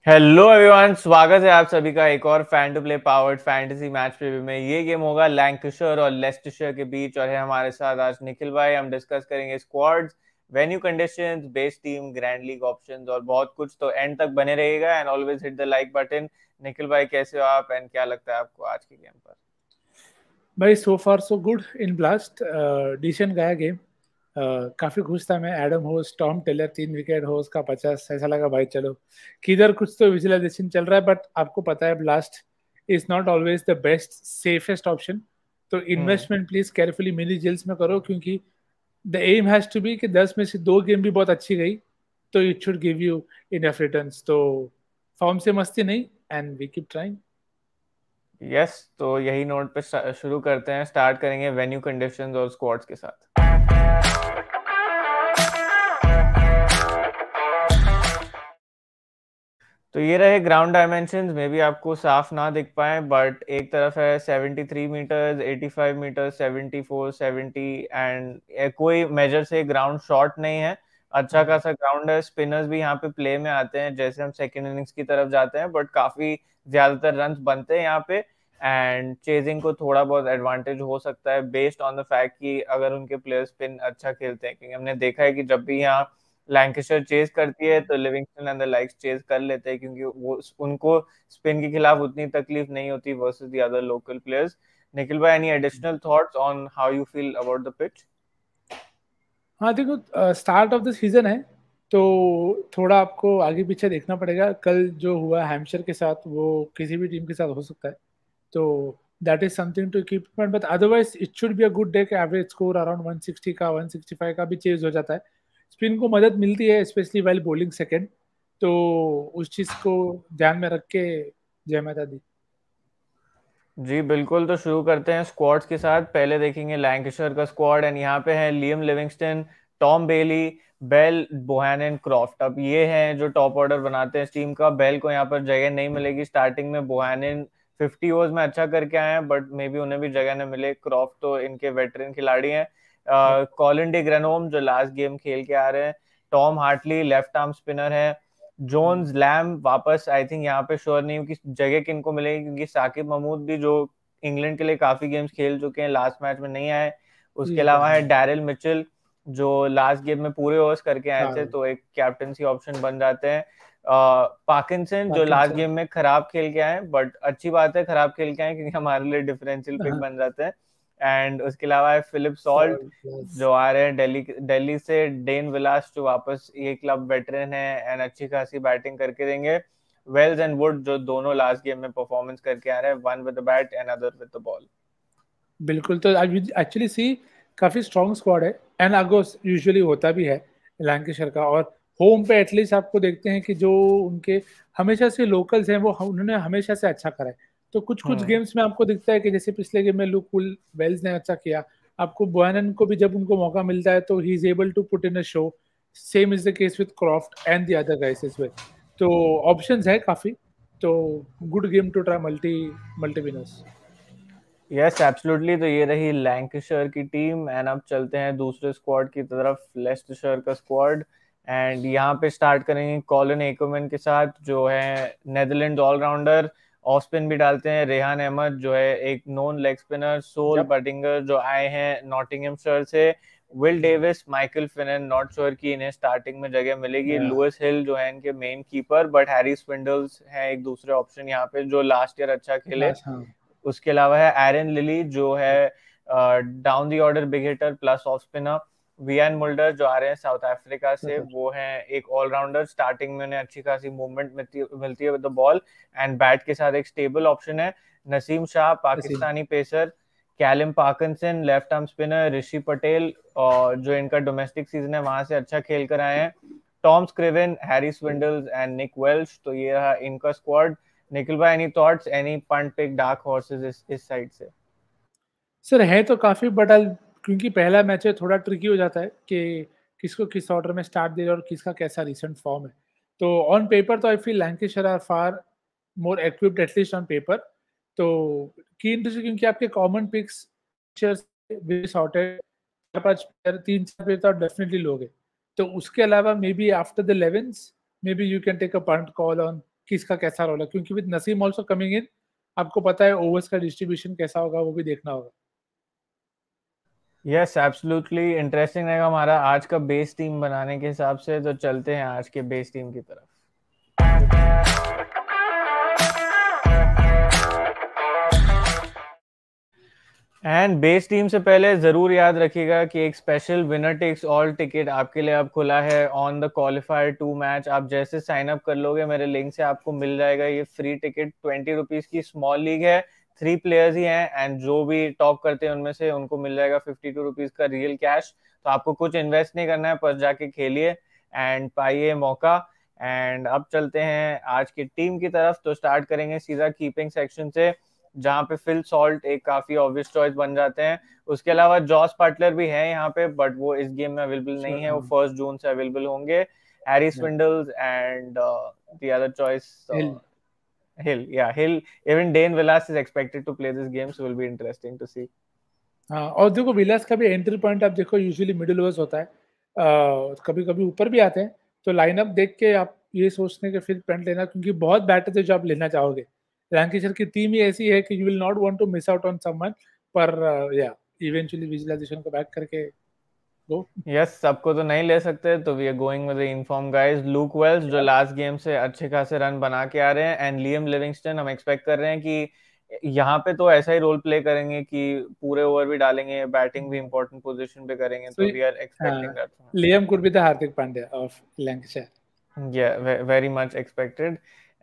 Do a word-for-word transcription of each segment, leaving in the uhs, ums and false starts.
Hello everyone, स्वागत है आप सभी का एक और fan two play powered fantasy match preview में। ये गेम होगा लैंकाशायर और लेस्टेशर के बीच और है हमारे साथ आज निखिल भाई। हम डिस्कस करेंगे squads, venue conditions, base team, grand league options और बहुत कुछ। तो एंड तक बने रहिएगा and always hit the like button. Nikhil भाई, कैसे हो आप एंड क्या लगता है आपको आज के गेम पर? भाई so far so good in blast. Decent गया गेम। uh, काफी खुश था मैं। एडम होस, टॉम टेलर, तीन विकेट, होस का पचास। ऐसा लगा भाई चलो किधर कुछ तो विजुअलाइजेशन चल रहा है। बट आपको पता है blast is not always the best safest option. तो hmm. Investment please carefully mini जेल्स में करो, क्योंकि the aim has to be कि दस में से दो गेम भी बहुत अच्छी गई तो it should give you enough returns. तो फॉर्म से मस्ती नहीं, and we keep trying. Yes, तो यही नोट पे स्टा- शुरू करते हैं। स्टार्ट करेंगे वेन्यू कंडीशंस और स्क्वाड्स के साथ। तो ये रहे ग्राउंड डायमेंशंस। में भी आपको साफ ना दिख पाए, बट एक तरफ है तिहत्तर मीटर्स, पचासी मीटर्स, चौहत्तर, सत्तर एंड कोई मेजर से ग्राउंड शॉर्ट नहीं है। अच्छा खासा ग्राउंड है। स्पिनर्स भी यहाँ पे प्ले में आते हैं जैसे हम सेकंड इनिंग्स की तरफ जाते हैं, बट काफी ज्यादातर रन्स बनते हैं यहाँ पे। एंड चेजिंग को थोड़ा बहुत एडवांटेज हो सकता है बेस्ड ऑन द फैक्ट कि अगर उनके प्लेयर्स स्पिन अच्छा खेलते हैं, क्योंकि हमने देखा है कि जब भी यहाँ लैंकाशायर चेज करती है तो Livingstone and the likes chase कर लेते हैं, क्योंकि वो उनको स्पिन के खिलाफ उतनी तकलीफ नहीं होती versus the other local players. Nikhil भाई, any additional thoughts on how you feel about the pitch? हाँ देखो, स्टार्ट ऑफ द सीजन है तो थोड़ा आपको आगे पीछे देखना पड़ेगा। कल जो हुआ हैम्पशायर के साथ वो किसी भी टीम के साथ हो सकता है, तो that is something to keep in. But otherwise it should be a good day. Average score around one sixty का, वन सिक्सटी फाइव का भी चेज हो जाता है। स्पिन को मदद मिलती है स्पेशली वाइल बॉलिंग सेकेंड। तो उस चीज को ध्यान में रख के जय माता दी। जी बिल्कुल, तो शुरू करते हैं स्क्वाड्स के साथ। पहले देखेंगे लैंकाशायर का स्क्वाड एंड यहाँ पे है Liam Livingstone, Tom Bailey, Bell, Bohannon, Croft. अब ये हैं जो टॉप ऑर्डर बनाते हैं इस टीम का। बेल को यहाँ पर जगह नहीं मिलेगी स्टार्टिंग में। बोहानन फिफ्टी ओवर्स में अच्छा करके आए हैं, बट मे बी उन्हें भी जगह न मिले। क्रॉफ्ट तो इनके वेटरन खिलाड़ी हैं। कॉलिन डी ग्रेनोम जो लास्ट गेम खेल के आ रहे हैं। Tom Hartley left arm spinner है। जोन्स, लैम वापस। आई थिंक यहाँ पे श्योर नहीं हूँ कि जगह किनको मिलेगी, क्योंकि साकिब महमूद भी जो इंग्लैंड के लिए काफी गेम्स खेल चुके हैं लास्ट मैच में नहीं आए। उसके अलावा है डैरिल मिचेल जो लास्ट गेम में पूरे ओवर्स करके आए थे, तो एक कैप्टनसी ऑप्शन बन जाते हैं। पार्किंसन जो लास्ट गेम में खराब खेल के आए, बट अच्छी बात है खराब खेल के आए, क्योंकि हमारे लिए डिफरेंशियल पिक बन जाते हैं। एंड उसके अलावा है फिलिप सॉल्ट जो आ रहे हैं दिल्ली दिल्ली से। डेन विलास जो वापस ये क्लब वेटरन है एंड अच्छी खासी बैटिंग करके देंगे। वेल्स एंड वुड जो दोनों लास्ट गेम में परफॉर्मेंस करके आ रहे हैं, one with the bat and other with the ball. बिल्कुल। तो एक्चुअली सी काफी स्ट्रॉन्ग स्क्वाड है, एंड अगोस यूजुअली होता भी है लैंकाशायर का। और होम पे एटलीस्ट आपको देखते हैं कि जो उनके हमेशा से लोकल्स हैं वो उन्होंने हमेशा से अच्छा करा है। तो कुछ कुछ हम्म। गेम्स में आपको दिखता है कि जैसे पिछले गेम में लुक पुल वेल्स ने अच्छा किया। आपको बोयनन को भी जब उनको मौका मिलता है तो he is able to put in a show. Same is the case with Croft and the other guys as well. तो ऑप्शंस है काफी। तो good game to try multi multi winners. Yes absolutely, तो ये रही लैंकाशायर की team and अब चलते हैं दूसरे स्क्वाड की तरफ, लेस्टेशर का स्क्वाड। एंड यहाँ पे स्टार्ट करेंगे कॉलिन एकमैन के साथ जो है नेदरलैंड ऑलराउंडर। ऑफ स्पिन भी डालते हैं रेहान अहमद जो है एक नॉन लेग स्पिनर। सोल Yep. बटिंगर जो आए हैं नॉटिंघमशायर से। Will Davies, Michael Finan, not sure कि इन्हें स्टार्टिंग में जगह मिलेगी। Yeah. लुइस हिल जो है इनके main keeper, but Harry Swindells है एक दूसरे ऑप्शन यहाँ पे जो लास्ट ईयर अच्छा खेले। Last, हाँ. उसके अलावा है एरन लिली जो है down the order big hitter plus off spinner. Wiaan Mulder जो आ रहे हैं साउथ अफ्रीका से, वो हैं एक ऑलराउंडर। स्टार्टिंग में उन्हें अच्छी खासी मूवमेंट मिलती मिलती है with the ball and bat के साथ एक स्टेबल ऑप्शन है। Naseem Shah Pakistani pacer. Callum Parkinson left arm spinner. Rishi Patel और जो इनका डोमेस्टिक सीजन है वहां से अच्छा खेल कर आए हैं। Tom Scriven, Harry Swindells and Nick Welch. तो ये रहा इनका स्क्वाड। निखिल भाई, any thoughts, any punt pick dark horses इस इस साइड से? सर है तो काफी, बट क्योंकि पहला मैच है थोड़ा ट्रिकी हो जाता है कि किसको किस ऑर्डर में स्टार्ट दे रहे और किसका कैसा रिसेंट फॉर्म है। तो ऑन पेपर तो I feel Lancashire are far more equipped at least on paper. तो कीन टू सी, क्योंकि आपके कॉमन पिक्स सॉर्टेड चार पांच प्लेयर, तीन चार प्लेयर तो डेफिनेटली लोगे। तो उसके अलावा maybe after the elevens maybe you can take a punt call on किसका कैसा रोल है, क्योंकि with Naseem also coming in आपको पता है ओवर्स का डिस्ट्रीब्यूशन कैसा होगा वो भी देखना होगा। यस एब्सोल्युटली इंटरेस्टिंग रहेगा हमारा आज का बेस टीम बनाने के हिसाब से। तो चलते हैं आज के बेस टीम की तरफ। एंड बेस टीम से पहले जरूर याद रखिएगा कि एक special winner takes all ticket आपके लिए अब खुला है on the qualifier two match. आप जैसे साइन अप कर लोगे मेरे लिंक से आपको मिल जाएगा ये फ्री टिकट। ट्वेंटी रुपीज की स्मॉल लीग है, थ्री प्लेयर्स ही हैं एंड जो भी टॉप करते हैं उनमें से उनको मिल जाएगा फिफ्टी टू रुपीज का रियल कैश। तो आपको कुछ इन्वेस्ट नहीं करना है, पर जाके खेलिए एंड पाइए मौका। एंड अब चलते हैं आज की टीम की तरफ। तो स्टार्ट करेंगे सीधा कीपिंग सेक्शन से, जहाँ पे फिल सॉल्ट एक काफी ऑब्वियस चॉइस बन जाते हैं। उसके अलावा जॉस बटलर भी है यहाँ पे, बट वो इस गेम में अवेलेबल नहीं है, वो फर्स्ट जून से अवेलेबल होंगे। Harry Swindells and the other choice Hill, या Hill, even Dane Vilas is expected to play this game, so will be interesting to see. हाँ, और देखो विलास का भी एंट्री पॉइंट आप देखो यूजुअली मिडिल ओवर्स होता है, कभी कभी ऊपर भी आते हैं। तो लाइनअप देख के आप ये सोचने के फिर पेंट लेना, क्योंकि बहुत बैटर्स है जो आप लेना चाहोगे। लैंकेशर की टीम ही ऐसी है कि you will not want to miss out on someone, पर या इवेंचुअली विजुअलाइजेशन को बैक करके गो। यस yes, सबको तो नहीं ले सकते, तो we are going with the in form guys. Luke Wells जो लास्ट गेम से अच्छे खासे रन बना के आ रहे हैं, एंड लियम लिविंगस्टन हम एक्सपेक्ट कर रहे हैं कि यहाँ पे तो ऐसा ही रोल प्ले करेंगे कि पूरे ओवर भी डालेंगे, बैटिंग भी इंपॉर्टेंट पोजीशन पे करेंगे। तो we are expecting that. Liam could be the Hardik Pandya of Lancashire. Yeah, very much expected.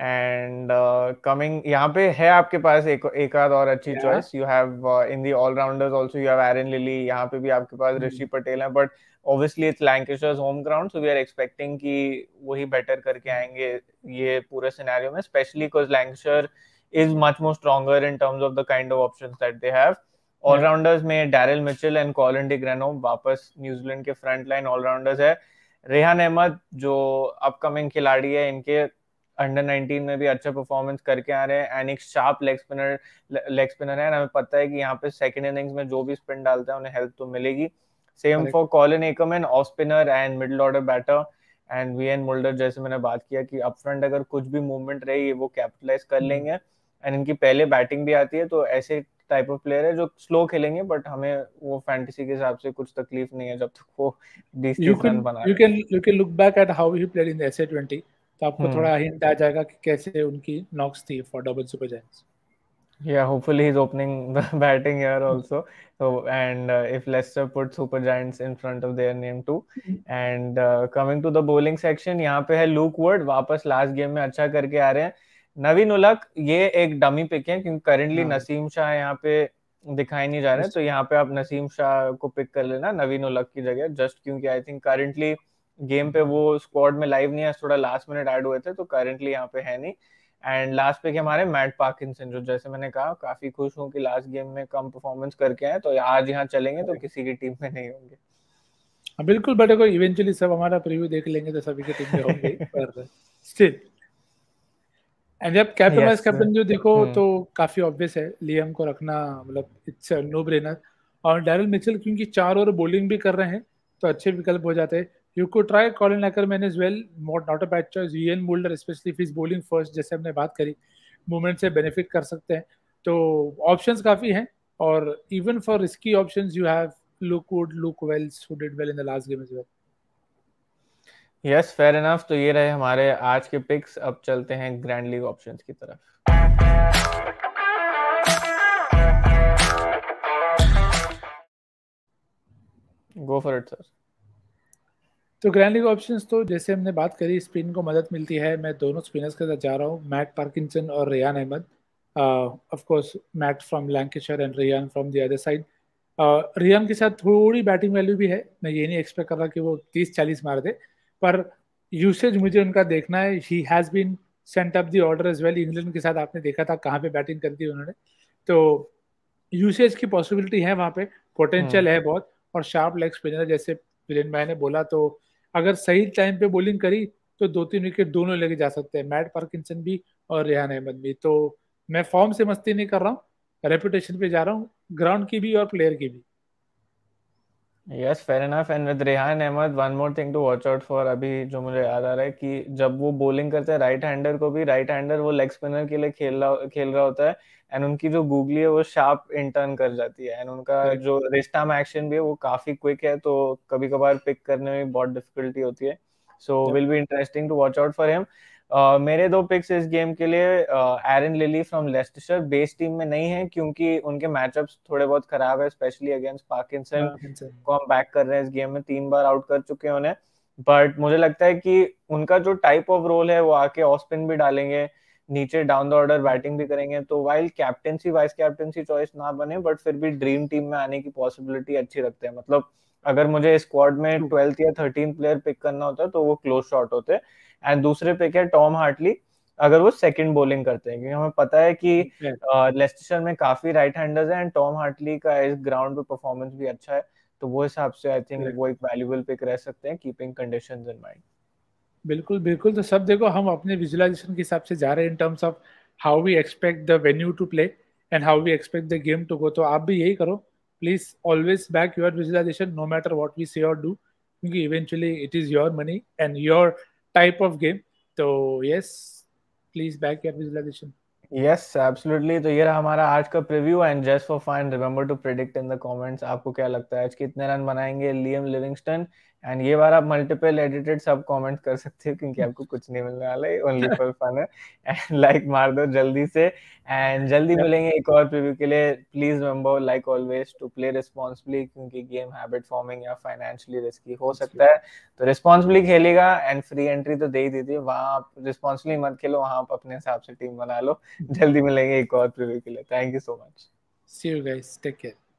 And coming यहाँ पे है आपके पास एक एक आध और अच्छी choice. You have in the allrounders also you have Aaron Lilley, यहाँ पे भी आपके पास ऋषि पटेल है, but obviously it's Lancashire's home ground, so we are expecting कि वही बेटर करके आएंगे ये पूरे सिनेरियो में, specially because Lancashire is much more stronger in terms of the kind of options that they have. Allrounders में Daryl Mitchell and Colin de Grandhomme वापस New Zealand के फ्रंट लाइन ऑलराउंडर्स है। रेहान अहमद जो अपकमिंग खिलाड़ी है, इनके अंडर नाइनटीन में भी अच्छा परफॉर्मेंस करके आ रहे हैं, एंड एक sharp leg spinner leg spinner है। हमें पता है कि यहाँ पे सेकंड इनिंग्स में जो भी स्पिन डालता है उन्हें हेल्प तो मिलेगी। Same for Colin Ackermann, off spinner and middle order batter. And Wiaan Mulder, जैसे मैंने बात किया कि अप फ्रंट अगर कुछ भी मूवमेंट रही वो कैपिटलाइज कर लेंगे। एंड इनकी पहले बैटिंग भी आती है, तो ऐसे टाइप ऑफ प्लेयर है जो स्लो खेलेंगे, बट हमें वो फैंटेसी के हिसाब से कुछ तकलीफ नहीं है जब तक वो बीस तीस रन बना you can you can look back at how he played in the SA twenty, तो आपको hmm. थोड़ा हिंट आ जाएगा कि कैसे उनकी नॉक्स थी for Durban super giants. Yeah, hopefully he's opening the batting here also. So, and uh, if Leicester put Super Giants in front of their name too. And uh, coming to the bowling section, यहाँ पे है Luke Wood, वापस last game में अच्छा करके आ रहे हैं। नवीन उलक ये एक डमी पिक है, क्योंकि करेंटली नसीम शाह यहाँ पे दिखाई नहीं जा रहे, तो यहाँ पे आप नसीम शाह को पिक कर लेना नवीन उलक की जगह, जस्ट क्योंकि आई थिंक करेंटली गेम पे वो स्क्वाड में लाइव नहीं है, थोड़ा लास्ट मिनट ऐड हुए थे, तो करेंटली यहाँ पे है नहीं। एंड लास्ट पे हमारे मैट पार्किंसन, जो जैसे मैंने कहा काफी खुश हूँ कि लास्ट गेम में कम परफॉर्मेंस करके आए, तो आज यहाँ चलेंगे तो किसी की टीम में नहीं होंगे। हाँ बिल्कुल, बट को इवेंचुअली सब हमारा प्रीव्यू देख लेंगे तो सभी की टीम में होंगे, पर स्टिल। एंड जब कैप्टन वाइस कैप्टन जो देखो तो काफी ऑब्वियस है, लियम को रखना मतलब इट्स नो ब्रेनर। और डैरिल मिचेल क्योंकि चार ओवर बॉलिंग भी कर रहे हैं तो अच्छे विकल्प हो जाते हैं। You could try Colin Ackerman as well, not not a bad choice. Ian Mulder, especially if he's bowling first, जैसे हमने बात करी, मूवमेंट से बेनिफिट कर सकते हैं। तो ऑप्शंस काफी हैं, और even for risky options you have Luke Wood, Luke Wells, who did well in the last game as well. Yes, fair enough. तो ये रहे हमारे आज के पिक्स। अब चलते हैं ग्रैंड लीग ऑप्शंस की तरफ। Go for it, sir. तो ग्रैंड लीग ऑप्शंस तो जैसे हमने बात करी, स्पिन को मदद मिलती है। मैं दोनों स्पिनर्स के साथ जा रहा हूँ, मैट पार्किंसन और Rehan Ahmed. Of course Matt from Lancashire and Rehan from the other side. Rehan के साथ थोड़ी बैटिंग वैल्यू भी है, मैं ये नहीं एक्सपेक्ट कर रहा कि वो तीस चालीस मार दे, पर यूसेज मुझे उनका देखना है। He has been sent up the order as well. England के साथ आपने देखा था कहाँ पे बैटिंग कर दी उन्होंने, तो यूसेज की पॉसिबिलिटी है वहाँ पे, पोटेंशियल है बहुत। और शार्प लेग स्पिनर जैसे विलेन भाई ने बोला, तो अगर सही टाइम पे बॉलिंग करी तो दो तीन विकेट दोनों लेके जा सकते हैं, मैट पार्किंसन भी और रेहान अहमद भी। तो मैं फॉर्म से मस्ती नहीं कर रहा हूँ, रेपुटेशन पे जा रहा हूँ, ग्राउंड की भी और प्लेयर की भी। Yes, fair enough. And with Rehan Ahmed, one more thing to watch out for, अभी जो मुझे याद आ रहा है कि जब वो बॉलिंग करते हैं राइट हैंडर को भी, राइट हैंडर वो लेग स्पिनर के लिए खेल रहा खेल रहा होता है, एंड उनकी जो गूगली है वो शार्प इंटर्न कर जाती है, एंड उनका करेक्ट। जो रिस्ट आर्म एक्शन भी है वो काफी क्विक है, तो कभी कभार पिक करने में बहुत डिफिकल्टी होती है। So Yep. Will be interesting to watch out for him. मेरे दो पिक्स इस गेम के लिए, Aaron Lilley from Leicestershire, base team में नहीं है क्योंकि उनके मैचअप्स थोड़े बहुत खराब है, स्पेशली अगेंस्ट पाकिस्तान हाँ, Vincent. को हम बैक कर रहे हैं इस गेम में, तीन बार आउट कर चुके हैं उन्हें। बट मुझे लगता है कि उनका जो टाइप ऑफ रोल है वो आके ऑफ स्पिन भी डालेंगे, नीचे डाउन द ऑर्डर बैटिंग भी करेंगे, तो while captaincy vice captaincy choice ना बने, बट फिर भी ड्रीम टीम में आने की पॉसिबिलिटी अच्छी रखते हैं। मतलब अगर मुझे स्क्वाड में True. ट्वेल्थ या थर्टीन प्लेयर पिक करना होता है तो वो क्लोज शॉट होते हैं। एंड दूसरे पिक है टॉम हार्टली, अगर वो सेकंड बॉलिंग करते हैं, क्योंकि हमें पता है कि Yeah. लेस्टेशर में काफी राइट हैंडर्स हैं, एंड टॉम हार्टली का इस ग्राउंड पे परफॉर्मेंस भी अच्छा है, तो वो हिसाब से आई थिंक Correct. वो एक वैल्यूएबल पिक रह सकते हैं, कीपिंग कंडीशंस इन माइंड। बिल्कुल बिल्कुल। तो सब देखो, हम अपने विजुअलाइजेशन के हिसाब से जा रहे हैं in terms of how we expect the venue to play and how we expect the game to go. तो आप भी यही करो, please always back your visualisation no matter what we say और डू, क्योंकि eventually it is your money and your type of game. तो yes, please back your visualisation. Yes absolutely. तो ये रहा हमारा आज का preview, and just for fun remember to predict in the comments आपको क्या लगता है आज कितने रन बनाएंगे लियम लिविंगस्टन। एंड ये बार आप मल्टीपल एडिटेड सब कमेंट कर सकते हो क्योंकि आपको कुछ नहीं मिलने वाला है, ओनली फॉर फन है। एंड लाइक मार दो जल्दी से, एंड जल्दी Yep. मिलेंगे एक और प्रीव्यू के लिए। Please remember like always to play responsibly, क्योंकि गेम हैबिट फॉर्मिंग या फाइनेंशियली रिस्की हो सकता है, तो रिस्पॉन्सिबली खेलेगा। एंड फ्री एंट्री तो दे ही दी थी, वहां आप रिस्पॉन्सिबली मत खेलो, वहां आप अपने हिसाब से टीम बना लो। जल्दी मिलेंगे एक और प्रीव्यू के लिए। Thank you so much. See you guys. Take care.